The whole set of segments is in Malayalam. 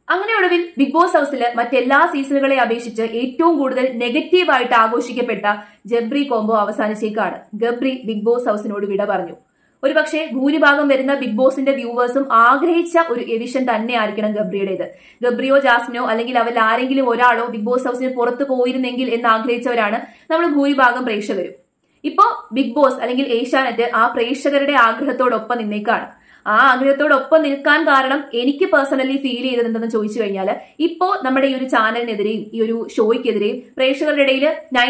അങ്ങനെ ഒടുവിൽ ബിഗ് ബോസ് ഹൗസിൽ മറ്റെല്ലാ സീസണുകളെ അപേക്ഷിച്ച് ഏറ്റവും കൂടുതൽ നെഗറ്റീവായിട്ട് ആഘോഷിക്കപ്പെട്ട ഗബ്രി കോംബോ അവസാനിച്ചേക്കാണ്. ഗബ്രി ബിഗ് ബോസ് ഹൗസിനോട് വിട പറഞ്ഞു. ഒരുപക്ഷെ ഭൂരിഭാഗം വരുന്ന ബിഗ് ബോസിന്റെ വ്യൂവേഴ്സും ആഗ്രഹിച്ച ഒരു എഡിഷൻ തന്നെ ആയിരിക്കണം ഗബ്രിയുടേത്. ഗബ്രിയോ ജാസ്മിനോ അല്ലെങ്കിൽ അവരിൽ ആരെങ്കിലും ഒരാളോ ബിഗ് ബോസ് ഹൗസിന് പുറത്തു പോയിരുന്നെങ്കിൽ എന്ന് ആഗ്രഹിച്ചവരാണ് നമ്മൾ ഭൂരിഭാഗം പ്രേക്ഷകരും. ഇപ്പോ ബിഗ് ബോസ് അല്ലെങ്കിൽ ഏഷ്യാനെറ്റ് ആ പ്രേക്ഷകരുടെ ആഗ്രഹത്തോടൊപ്പം നിന്നേക്കാണ്. ആ ആഗ്രഹത്തോടൊപ്പം നിൽക്കാൻ കാരണം എനിക്ക് പേഴ്സണലി ഫീൽ ചെയ്തത് എന്തെന്ന് ചോദിച്ചു കഴിഞ്ഞാൽ, ഇപ്പോ നമ്മുടെ ഈ ഒരു ചാനലിനെതിരെയും ഈ ഒരു ഷോയ്ക്കെതിരെയും പ്രേക്ഷകരുടെ ഇടയിൽ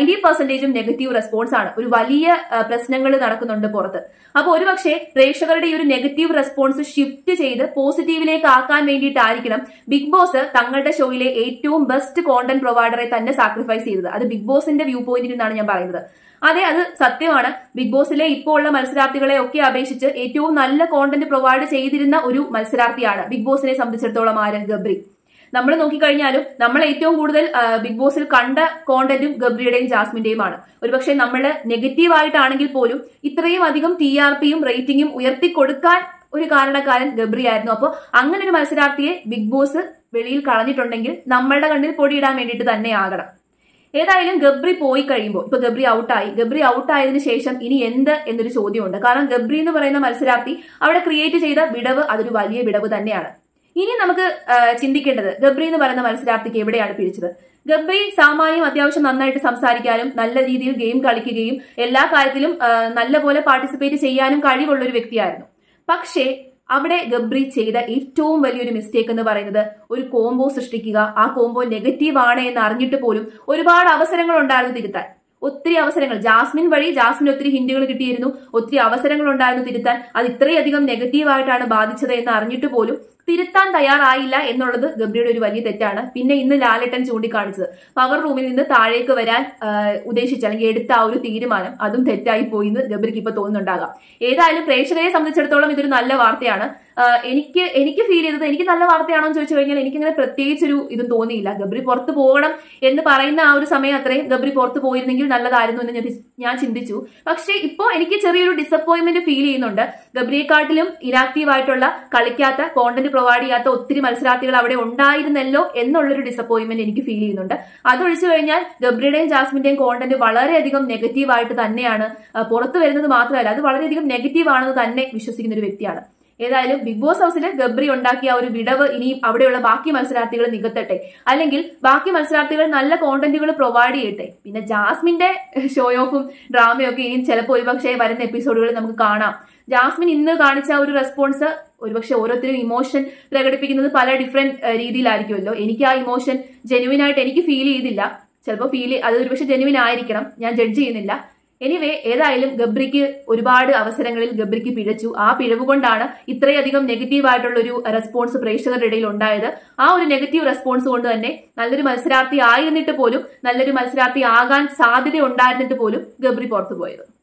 90% നെഗറ്റീവ് റെസ്പോൺസ് ആണ്. ഒരു വലിയ പ്രശ്നങ്ങൾ നടക്കുന്നുണ്ട് പുറത്ത്. അപ്പൊ ഒരുപക്ഷെ പ്രേക്ഷകരുടെ ഈ ഒരു നെഗറ്റീവ് റെസ്പോൺസ് ഷിഫ്റ്റ് ചെയ്ത് പോസിറ്റീവിലേക്ക് ആക്കാൻ വേണ്ടിയിട്ടായിരിക്കണം ബിഗ് ബോസ് തങ്ങളുടെ ഷോയിലെ ഏറ്റവും ബെസ്റ്റ് കോണ്ടന്റ് പ്രൊവൈഡറെ തന്നെ സാക്രിഫൈസ് ചെയ്തത്. അത് ബിഗ് ബോസിന്റെ വ്യൂ പോയിന്റിൽ നിന്നാണ് ഞാൻ പറയുന്നത്. അതെ, അത് സത്യമാണ്. ബിഗ് ബോസിലെ ഇപ്പോൾ ഉള്ള മത്സരാർത്ഥികളെ ഒക്കെ അപേക്ഷിച്ച് ഏറ്റവും നല്ല കോണ്ടന്റ് പ്രൊവൈഡ് ചെയ്തിരുന്ന ഒരു മത്സരാർത്ഥിയാണ് ബിഗ് ബോസിനെ സംബന്ധിച്ചിടത്തോളം ഗബ്രി. നമ്മൾ നോക്കിക്കഴിഞ്ഞാലും നമ്മൾ ഏറ്റവും കൂടുതൽ ബിഗ് ബോസിൽ കണ്ട കോണ്ടന്റും ഗബ്രിയുടെയും ജാസ്മിന്റെയുമാണ്. ഒരുപക്ഷെ നമ്മൾ നെഗറ്റീവ് ആയിട്ടാണെങ്കിൽ പോലും ഇത്രയും അധികം TRPയും റേറ്റിംഗും ഉയർത്തിക്കൊടുക്കാൻ ഒരു കാരണക്കാരൻ ഗബ്രി ആയിരുന്നു. അപ്പോൾ അങ്ങനെ ഒരു മത്സരാർത്ഥിയെ ബിഗ് ബോസ് വെളിയിൽ കളഞ്ഞിട്ടുണ്ടെങ്കിൽ നമ്മളുടെ കണ്ണിൽ പൊടിയിടാൻ വേണ്ടിയിട്ട് തന്നെ ആകണം. ഏതായാലും ഗബ്രി പോയി കഴിയുമ്പോൾ, ഇപ്പൊ ഗബ്രി ഔട്ടായതിനു ശേഷം ഇനി എന്ത് എന്നൊരു ചോദ്യമുണ്ട്. കാരണം ഗബ്രി എന്ന് പറയുന്ന മത്സരാർത്ഥി അവിടെ ക്രിയേറ്റ് ചെയ്ത വിടവ് അതൊരു വലിയ വിടവ് തന്നെയാണ്. ഇനി നമുക്ക് ചിന്തിക്കേണ്ടത് ഗബ്രി എന്ന് പറയുന്ന മത്സരാർത്ഥിക്ക് എവിടെയാണ് പിടിച്ചത്. ഗബ്രി സാമാന്യം അത്യാവശ്യം നന്നായിട്ട് സംസാരിക്കാനും നല്ല രീതിയിൽ ഗെയിം കളിക്കുകയും എല്ലാ കാര്യത്തിലും നല്ലപോലെ പാർട്ടിസിപ്പേറ്റ് ചെയ്യാനും കഴിവുള്ള ഒരു വ്യക്തിയായിരുന്നു. പക്ഷേ അവിടെ ഗബ്രി ചെയ്ത ഏറ്റവും വലിയൊരു മിസ്റ്റേക്ക് എന്ന് പറയുന്നത് ഒരു കോംബോ സൃഷ്ടിക്കുക. ആ കോംബോ നെഗറ്റീവ് ആണ് എന്ന് അറിഞ്ഞിട്ട് പോലും ഒരുപാട് അവസരങ്ങൾ ഉണ്ടായിരുന്നു തിരുത്താൻ. ഒത്തിരി അവസരങ്ങൾ ജാസ്മിന് ഒത്തിരി ഹിന്റുകൾ കിട്ടിയിരുന്നു. ഒത്തിരി അവസരങ്ങൾ ഉണ്ടായിരുന്നു തിരുത്താൻ. അത് ഇത്രയധികം നെഗറ്റീവായിട്ടാണ് ബാധിച്ചത് എന്ന് അറിഞ്ഞിട്ട് പോലും തിരുത്താൻ തയ്യാറായില്ല എന്നുള്ളത് ഗബ്രിയുടെ ഒരു വലിയ തെറ്റാണ്. പിന്നെ ഇന്ന് ലാലേട്ടൻ ചൂണ്ടിക്കാണിച്ചത് പവർ റൂമിൽ നിന്ന് താഴേക്ക് വരാൻ ഉദ്ദേശിച്ച അല്ലെങ്കിൽ എടുത്ത ആ ഒരു തീരുമാനം അതും തെറ്റായി പോയി എന്ന് ഗബ്രിക്ക് ഇപ്പൊ തോന്നുന്നുണ്ടാകാം. ഏതായാലും പ്രേക്ഷകരെ സംബന്ധിച്ചിടത്തോളം ഇതൊരു നല്ല വാർത്തയാണ്. എനിക്ക് ഫീൽ ചെയ്തത്, എനിക്ക് നല്ല വാർത്തയാണോ എന്ന് ചോദിച്ചു കഴിഞ്ഞാൽ എനിക്കിങ്ങനെ പ്രത്യേകിച്ചൊരു ഇതും തോന്നിയില്ല. ഗബ്രി പുറത്തു പോകണം എന്ന് പറയുന്ന ആ ഒരു സമയം അത്രയും ഗബ്രി പുറത്തു പോയിരുന്നെങ്കിൽ നല്ലതായിരുന്നു എന്ന് ഞാൻ ചിന്തിച്ചു. പക്ഷെ ഇപ്പോ എനിക്ക് ചെറിയൊരു ഡിസപ്പോയിന്റ്മെന്റ് ഫീൽ ചെയ്യുന്നുണ്ട്. ഗബ്രിയെക്കാട്ടിലും ഇനാക്റ്റീവ് ആയിട്ടുള്ള, കളിക്കാത്ത, കോണ്ടന്റ് പ്രൊവൈഡ് ചെയ്യാത്ത ഒത്തിരി മത്സരാർത്ഥികൾ അവിടെ ഉണ്ടായിരുന്നല്ലോ എന്നുള്ളൊരു ഡിസപ്പോയിന്റ്മെന്റ് എനിക്ക് ഫീൽ ചെയ്യുന്നുണ്ട്. അതൊഴിച്ചു കഴിഞ്ഞാൽ ഗബ്രിയുടെയും ജാസ്മിന്റെയും കോണ്ടന്റ് വളരെയധികം നെഗറ്റീവായിട്ട് തന്നെയാണ് പുറത്തു വരുന്നത്. മാത്രമല്ല അത് വളരെയധികം നെഗറ്റീവ് ആണെന്ന് തന്നെ വിശ്വസിക്കുന്ന ഒരു വ്യക്തിയാണ്. ഏതായാലും ബിഗ് ബോസ് ഹൗസിൽ ഗബ്രി ഉണ്ടാക്കിയ ഒരു വിടവ് ഇനിയും അവിടെയുള്ള ബാക്കി മത്സരാർത്ഥികൾ നികത്തട്ടെ, അല്ലെങ്കിൽ ബാക്കി മത്സരാർത്ഥികൾ നല്ല കോണ്ടന്റുകൾ പ്രൊവൈഡ് ചെയ്യട്ടെ. പിന്നെ ജാസ്മിന്റെ ഷോ ഓഫും ഡ്രാമയും ഒക്കെ ഇനിയും ചിലപ്പോൾ ഒരുപക്ഷെ വരുന്ന എപ്പിസോഡുകളിൽ നമുക്ക് കാണാം. ജാസ്മിൻ ഇന്ന് കാണിച്ച ഒരു റെസ്പോൺസ് ഒരുപക്ഷെ ഓരോരുത്തരും ഇമോഷൻ പ്രകടിപ്പിക്കുന്നത് പല ഡിഫറെന്റ് രീതിയിലായിരിക്കുമല്ലോ. എനിക്ക് ആ ഇമോഷൻ ജെന്യുവിൻ ആയിട്ട് എനിക്ക് ഫീൽ ചെയ്തില്ല. ചിലപ്പോൾ അത് ഒരുപക്ഷെ ജെന്യുവിൻ ആയിരിക്കണം, ഞാൻ ജഡ്ജ് ചെയ്യുന്നില്ല. എനിവേ, ഏതായാലും ഗബ്രിക്ക് ഒരുപാട് അവസരങ്ങളിൽ ഗബ്രിക്ക് പിഴച്ചു. ആ പിഴവ് കൊണ്ടാണ് ഇത്രയധികം നെഗറ്റീവ് ആയിട്ടുള്ള ഒരു റെസ്പോൺസ് പ്രേക്ഷകരുടെ ഇടയിൽ ഉണ്ടായത്. ആ ഒരു നെഗറ്റീവ് റെസ്പോൺസ് കൊണ്ട് തന്നെ നല്ലൊരു മത്സരാർത്ഥി ആയിരുന്നിട്ട് പോലും, നല്ലൊരു മത്സരാർത്ഥി ആകാൻ സാധ്യത ഉണ്ടായിരുന്നിട്ട് പോലും ഗബ്രി പുറത്തു പോയത്.